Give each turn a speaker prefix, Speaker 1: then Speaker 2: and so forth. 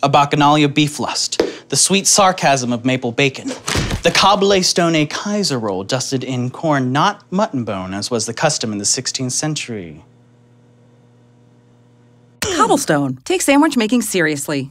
Speaker 1: a Bacchanalia Beeflust, the sweet sarcasm of maple bacon, the Cobblestone a Kaiser roll dusted in corn, not mutton bone, as was the custom in the 16th century.
Speaker 2: Cobblestone. Take sandwich making seriously.